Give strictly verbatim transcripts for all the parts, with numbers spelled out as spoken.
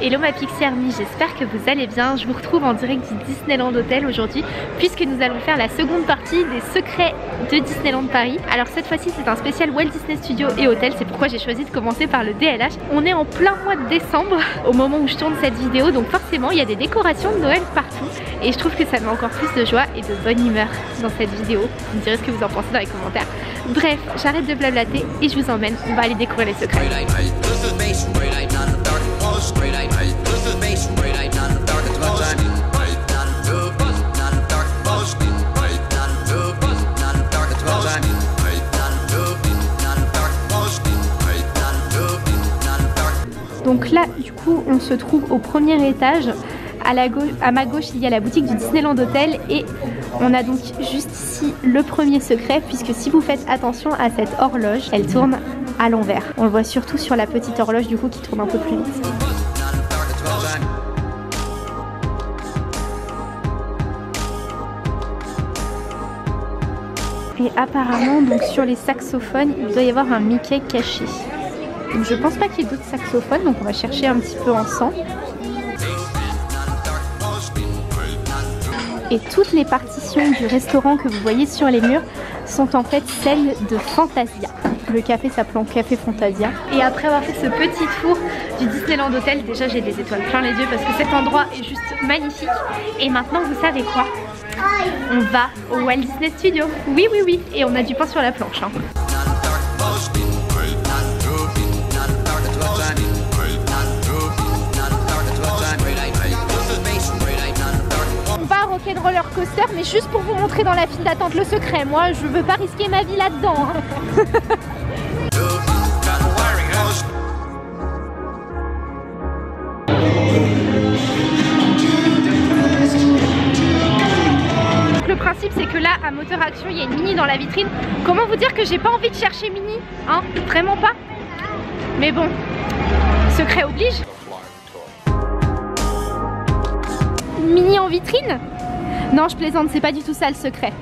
Hello ma Pixie Army, j'espère que vous allez bien. Je vous retrouve en direct du Disneyland Hotel aujourd'hui puisque nous allons faire la seconde partie des secrets de Disneyland Paris. Alors cette fois-ci c'est un spécial Walt Disney Studios et Hôtel, c'est pourquoi j'ai choisi de commencer par le D L H. On est en plein mois de décembre au moment où je tourne cette vidéo, donc forcément il y a des décorations de Noël partout et je trouve que ça met encore plus de joie et de bonne humeur dans cette vidéo. Vous me direz ce que vous en pensez dans les commentaires. Bref, j'arrête de blablater et je vous emmène, on va aller découvrir les secrets. Donc là du coup on se trouve au premier étage. À, la gauche, à ma gauche il y a la boutique du Disneyland Hotel et on a donc juste ici le premier secret, puisque si vous faites attention à cette horloge, elle tourne à l'envers. On le voit surtout sur la petite horloge du coup qui tourne un peu plus vite. Et apparemment donc sur les saxophones il doit y avoir un Mickey caché. Donc je pense pas qu'il y ait d'autres saxophones, donc on va chercher un petit peu ensemble. Et toutes les partitions du restaurant que vous voyez sur les murs sont en fait celles de Fantasia. Le café s'appelant Café Fantasia. Et après avoir fait ce petit tour du Disneyland Hotel, déjà j'ai des étoiles plein les yeux parce que cet endroit est juste magnifique. Et maintenant vous savez quoi? On va au Walt Disney Studios. Oui oui oui, et on a du pain sur la planche hein. Roller coaster, mais juste pour vous montrer dans la file d'attente le secret. Moi je veux pas risquer ma vie là-dedans hein. Le principe c'est que là à Moteur Action il y a une Minnie dans la vitrine. Comment vous dire que j'ai pas envie de chercher Minnie hein, vraiment pas. Mais bon, secret oblige. Minnie en vitrine? Non, je plaisante, c'est pas du tout ça le secret.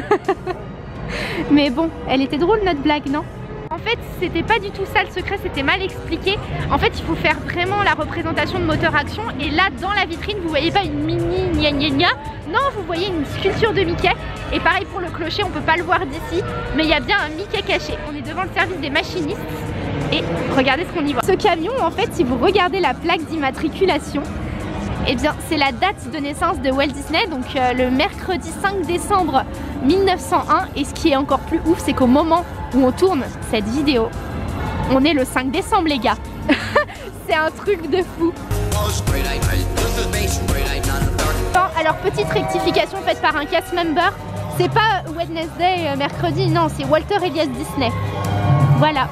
Mais bon, elle était drôle notre blague, non? En fait, c'était pas du tout ça le secret, c'était mal expliqué. En fait, il faut faire vraiment la représentation de Moteur Action. Et là, dans la vitrine, vous voyez pas une Minnie gna gna gna. Non, vous voyez une sculpture de Mickey. Et pareil pour le clocher, on peut pas le voir d'ici, mais il y a bien un Mickey caché. On est devant le service des machinistes. Et regardez ce qu'on y voit. Ce camion, en fait, si vous regardez la plaque d'immatriculation, eh bien c'est la date de naissance de Walt Disney, donc euh, le mercredi cinq décembre mille neuf cent un. Et ce qui est encore plus ouf, c'est qu'au moment où on tourne cette vidéo, on est le cinq décembre les gars. C'est un truc de fou. Bon, alors petite rectification faite par un cast member, c'est pas Wednesday euh, mercredi, non c'est Walter Elias Disney. Voilà.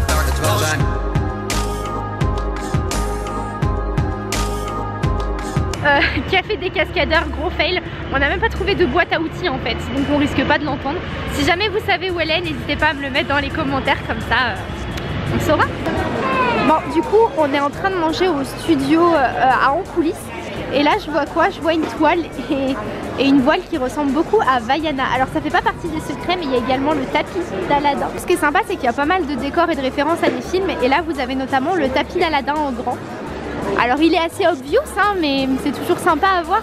Euh, café des cascadeurs, gros fail. On n'a même pas trouvé de boîte à outils en fait, donc on risque pas de l'entendre. Si jamais vous savez où elle est, n'hésitez pas à me le mettre dans les commentaires, comme ça euh, on saura. Bon, du coup on est en train de manger au studio euh, à en coulisses. Et là je vois quoi? Je vois une toile et, et une voile qui ressemble beaucoup à Vaiana. Alors ça fait pas partie des secrets, mais il y a également le tapis d'Aladin. Ce qui est sympa c'est qu'il y a pas mal de décors et de références à des films. Et là vous avez notamment le tapis d'Aladin en grand. Alors il est assez obvious hein, mais c'est toujours sympa à voir.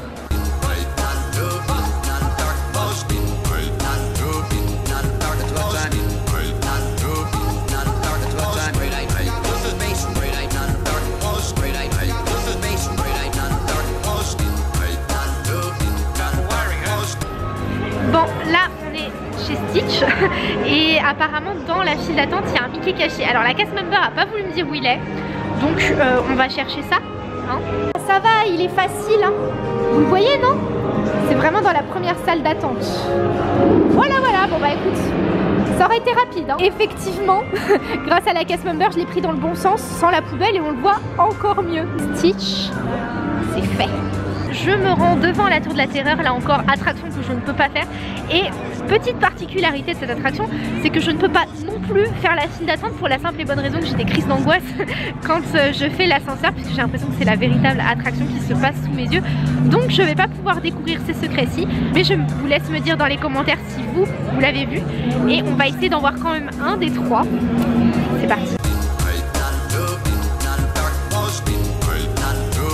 Bon là on est chez Stitch et apparemment dans la file d'attente il y a un Mickey caché. Alors la cast member a pas voulu me dire où il est. Donc euh, on va chercher ça hein. Ça va, il est facile hein. Vous le voyez non? C'est vraiment dans la première salle d'attente. Voilà voilà, bon bah écoute, ça aurait été rapide hein. Effectivement, grâce à la cast member je l'ai pris dans le bon sens, sans la poubelle, et on le voit encore mieux. Stitch, c'est fait. Je me rends devant la tour de la terreur, là encore attraction que je ne peux pas faire. Et petite particularité de cette attraction, c'est que je ne peux pas non plus faire la file d'attente pour la simple et bonne raison que j'ai des crises d'angoisse quand je fais l'ascenseur, puisque j'ai l'impression que c'est la véritable attraction qui se passe sous mes yeux. Donc je ne vais pas pouvoir découvrir ces secrets-ci, mais je vous laisse me dire dans les commentaires si vous, vous l'avez vu. Et on va essayer d'en voir quand même un des trois. C'est parti.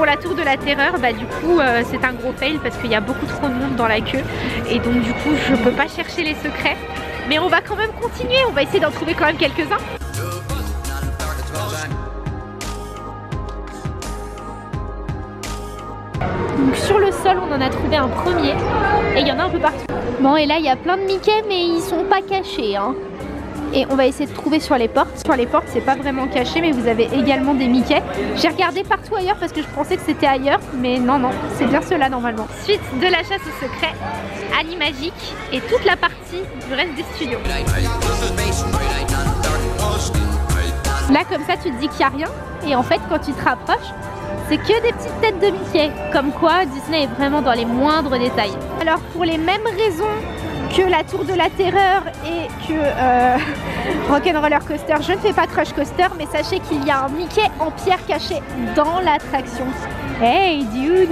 pour la tour de la terreur, bah du coup euh, c'est un gros fail parce qu'il y a beaucoup trop de monde dans la queue et donc du coup je peux pas chercher les secrets, mais on va quand même continuer, on va essayer d'en trouver quand même quelques-uns. Donc sur le sol on en a trouvé un premier et il y en a un peu partout. Bon, et là il y a plein de Mickey mais ils sont pas cachés hein. Et on va essayer de trouver sur les portes. Sur les portes c'est pas vraiment caché mais vous avez également des Mickey. J'ai regardé partout ailleurs parce que je pensais que c'était ailleurs, mais non non, c'est bien ceux-là normalement. Suite de la chasse au secret, Animagique et toute la partie du reste des studios. Là comme ça tu te dis qu'il n'y a rien et en fait quand tu te rapproches c'est que des petites têtes de Mickey. Comme quoi Disney est vraiment dans les moindres détails. Alors pour les mêmes raisons que la tour de la terreur et que euh, Rock'n'Roller Coaster, je ne fais pas Crush Coaster, mais sachez qu'il y a un Mickey en pierre caché dans l'attraction. Hey dude.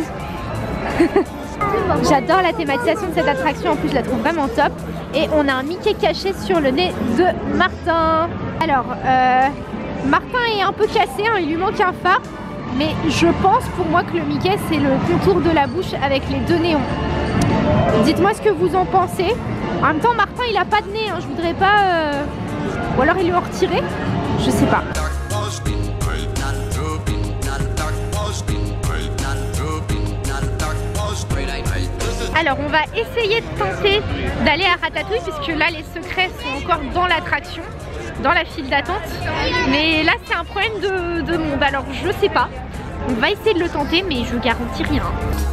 J'adore la thématisation de cette attraction, en plus je la trouve vraiment top. Et on a un Mickey caché sur le nez de Martin. Alors euh, Martin est un peu cassé, hein, il lui manque un phare. Mais je pense pour moi que le Mickey c'est le contour de la bouche avec les deux néons. Dites-moi ce que vous en pensez. En même temps Martin il a pas de nez, hein. Je voudrais pas... Euh... Ou alors il lui a retiré. Je sais pas. Alors on va essayer de tenter d'aller à Ratatouille puisque là les secrets sont encore dans l'attraction, dans la file d'attente. Mais là c'est un problème de, de monde, alors je sais pas. On va essayer de le tenter mais je garantis rien.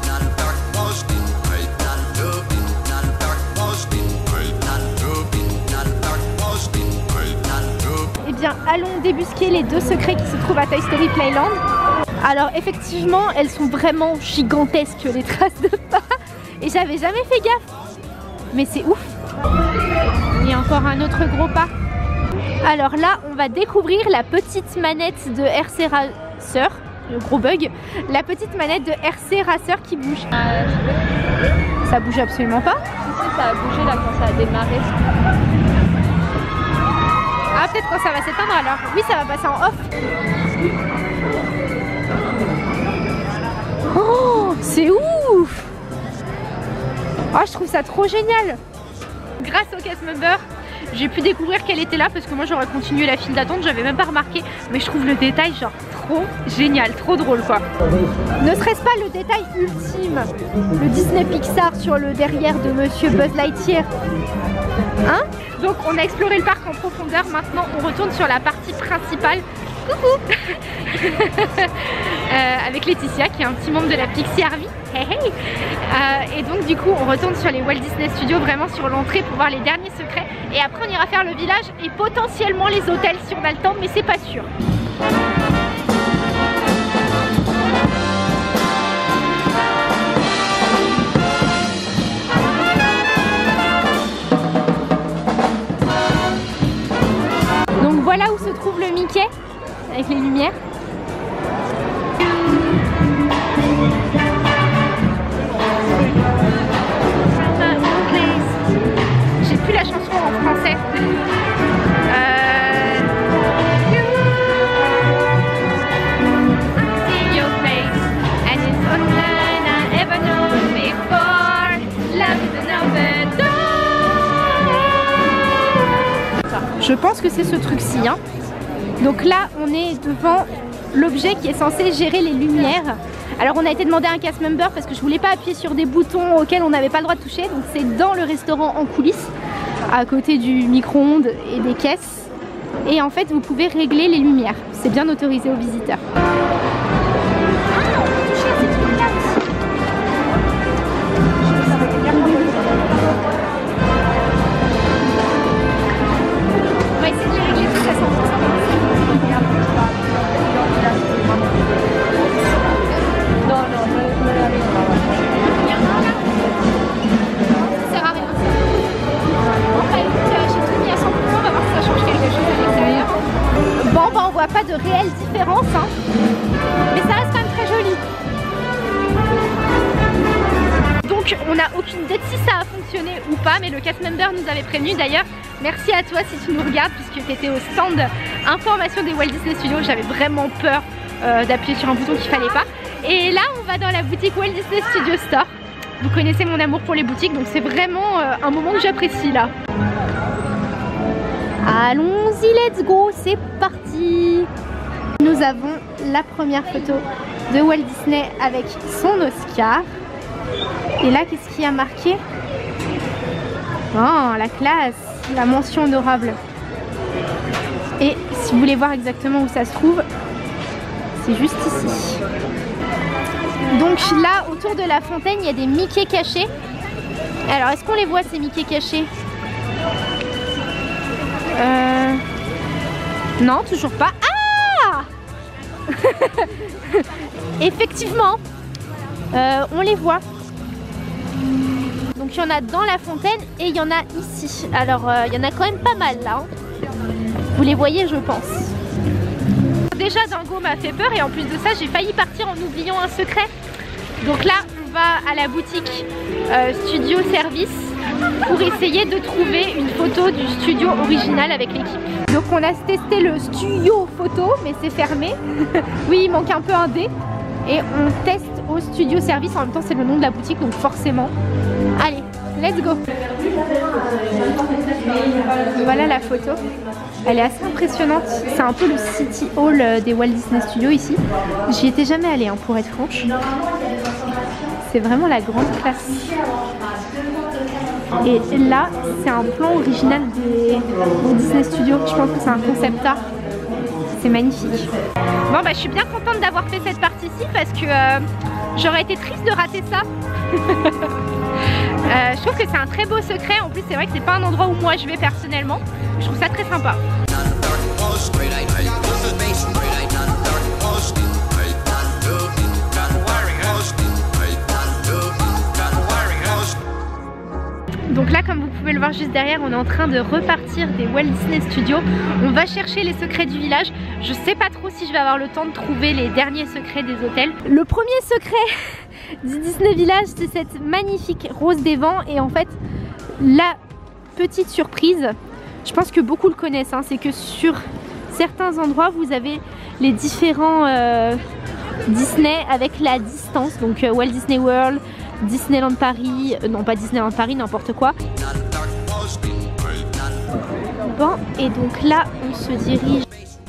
Eh bien allons débusquer les deux secrets qui se trouvent à Toy Story Playland. Alors effectivement elles sont vraiment gigantesques les traces de pas. Et j'avais jamais fait gaffe. Mais c'est ouf. Il y a encore un autre gros pas. Alors là, on va découvrir la petite manette de R C Racer. Le gros bug. La petite manette de R C Racer qui bouge. Euh, ça bouge absolument pas. Si, si, ça a bougé là quand ça a démarré. Ah, peut-être quand ça va s'éteindre alors. Oui, ça va passer en off. Oh, c'est ouf! Oh, je trouve ça trop génial. Grâce au cast member, j'ai pu découvrir qu'elle était là parce que moi j'aurais continué la file d'attente, j'avais même pas remarqué. Mais je trouve le détail genre trop génial, trop drôle quoi. Ne serait-ce pas le détail ultime, le Disney Pixar sur le derrière de Monsieur Buzz Lightyear. Hein? Donc on a exploré le parc en profondeur, maintenant on retourne sur la partie principale. Coucou. euh, Avec Laetitia qui est un petit membre de la Pixie Army. Hey, hey. Euh, et donc du coup on retourne sur les Walt Disney Studios, vraiment sur l'entrée pour voir les derniers secrets. Et après on ira faire le village et potentiellement les hôtels si on a le temps, mais c'est pas sûr. Donc voilà où se trouve le Mickey avec les lumières. J'ai plus la chanson en français. Euh... See your face and it's online I ever known before. Love is another door. Je pense que c'est ce truc-ci, hein. Donc là, on est devant l'objet qui est censé gérer les lumières. Alors on a été demander un cast member parce que je voulais pas appuyer sur des boutons auxquels on n'avait pas le droit de toucher. Donc c'est dans le restaurant en coulisses, à côté du micro-ondes et des caisses. Et en fait, vous pouvez régler les lumières. C'est bien autorisé aux visiteurs. On va essayer de les régler tout ça sans Non, non, je me l'avais pas. Il y en a un là. Ça sert à rien. Bon, bah écoute, j'ai tout mis à cent pour cent, on va voir si ça change quelque chose à l'extérieur. Bon, bah on voit pas de réelle différence, hein. Mais ça reste quand même très joli. Donc on n'a aucune idée de si ça a fonctionné ou pas, mais le cast member nous avait prévenu. D'ailleurs, merci à toi si tu nous regardes, puisque tu étais au stand information des Walt Disney Studios. J'avais vraiment peur euh, d'appuyer sur un bouton qu'il fallait pas. Et là on va dans la boutique Walt Disney Studio Store. Vous connaissez mon amour pour les boutiques, donc c'est vraiment euh, un moment que j'apprécie là. Allons-y, let's go, c'est parti. Nous avons la première photo de Walt Disney avec son Oscar. Et là, qu'est-ce qui a marqué? Oh, la classe, la mention honorable. Et si vous voulez voir exactement où ça se trouve, c'est juste ici. Donc là, autour de la fontaine, il y a des Mickey cachés. Alors, est-ce qu'on les voit ces Mickey cachés? Euh... Non, toujours pas. Ah effectivement, euh, on les voit. Donc il y en a dans la fontaine et il y en a ici. Alors euh, il y en a quand même pas mal là. Hein. Vous les voyez, je pense. Déjà Dingo m'a fait peur et en plus de ça, j'ai failli partir en oubliant un secret. Donc là, on va à la boutique euh, Studio Service pour essayer de trouver une photo du studio original avec l'équipe. Donc on a testé le studio photo, mais c'est fermé. Oui, il manque un peu un D. Et on teste au Studio Service, en même temps c'est le nom de la boutique, donc forcément. Allez, let's go. Voilà la photo. Elle est assez impressionnante. C'est un peu le City Hall des Walt Disney Studios ici. J'y étais jamais allée, hein, pour être franche. C'est vraiment la grande classe. Et là, c'est un plan original des Walt Disney Studios. Je pense que c'est un concept art. C'est magnifique. Bon bah je suis bien contente d'avoir fait cette partie-ci parce que euh, j'aurais été triste de rater ça. euh, je trouve que c'est un très beau secret. En plus c'est vrai que c'est pas un endroit où moi je vais personnellement. Je trouve ça très sympa. Donc là, comme vous pouvez le voir juste derrière, on est en train de repartir des Walt Disney Studios. On va chercher les secrets du village. Je sais pas trop si je vais avoir le temps de trouver les derniers secrets des hôtels. Le premier secret du Disney Village, c'est cette magnifique rose des vents. Et en fait, la petite surprise, je pense que beaucoup le connaissent, hein, c'est que sur certains endroits, vous avez les différents euh, Disney avec la distance. Donc euh, Walt Disney World, Disneyland Paris, euh, non pas Disneyland Paris, n'importe quoi. Bon, et donc là, on se dirige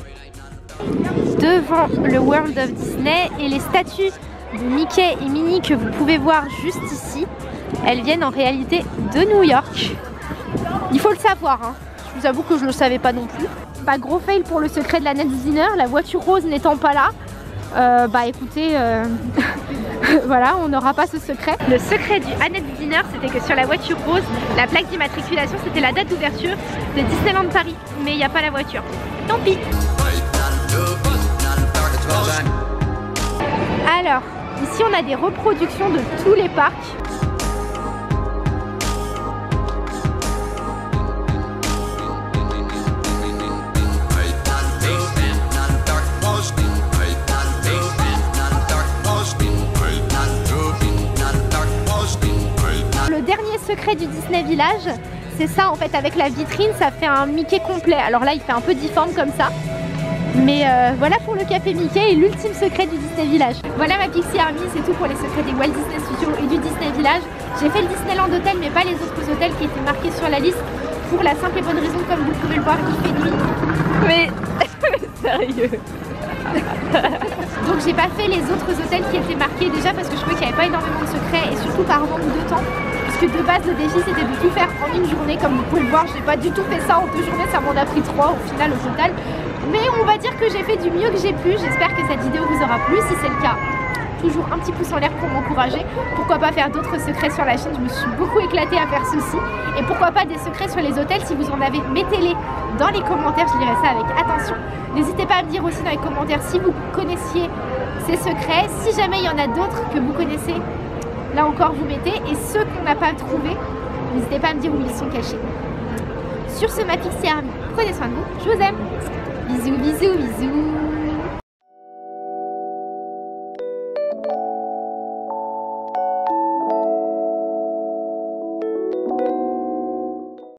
devant le World of Disney et les statues de Mickey et Minnie que vous pouvez voir juste ici, elles viennent en réalité de New York. Il faut le savoir, hein. Je vous avoue que je ne le savais pas non plus. Bah, gros fail pour le secret de la Annette Dinner, la voiture rose n'étant pas là. Euh, bah écoutez, euh... voilà, on n'aura pas ce secret. Le secret du Annette Dinner, c'était que sur la voiture rose, la plaque d'immatriculation, c'était la date d'ouverture de Disneyland Paris. Mais il n'y a pas la voiture. Tant pis. Alors, ici on a des reproductions de tous les parcs. Secret du Disney Village, c'est ça en fait, avec la vitrine, ça fait un Mickey complet. Alors là il fait un peu difforme comme ça, mais euh, voilà pour le café Mickey et l'ultime secret du Disney Village. Voilà ma Pixie Army, c'est tout pour les secrets des Walt Disney Studios et du Disney Village. J'ai fait le Disneyland Hotel mais pas les autres hôtels qui étaient marqués sur la liste, pour la simple et bonne raison, comme vous pouvez le voir, il fait nuit. Mais sérieux. Donc j'ai pas fait les autres hôtels qui étaient marqués, déjà parce que je trouvais qu'il n'y avait pas énormément de secrets et surtout par manque de temps. Que de base le défi c'était de tout faire en une journée, comme vous pouvez le voir, j'ai pas du tout fait ça en deux journées, ça m'en a pris trois au final au total, mais on va dire que j'ai fait du mieux que j'ai pu. J'espère que cette vidéo vous aura plu. Si c'est le cas, toujours un petit pouce en l'air pour m'encourager. Pourquoi pas faire d'autres secrets sur la chaîne, je me suis beaucoup éclatée à faire ceci, et pourquoi pas des secrets sur les hôtels. Si vous en avez, mettez-les dans les commentaires, je lirai ça avec attention. N'hésitez pas à me dire aussi dans les commentaires si vous connaissiez ces secrets, si jamais il y en a d'autres que vous connaissez. Là encore vous mettez, et ceux qu'on n'a pas trouvés, n'hésitez pas à me dire où ils sont cachés. Sur ce, ma Pixie Army, prenez soin de vous, je vous aime. Bisous, bisous, bisous.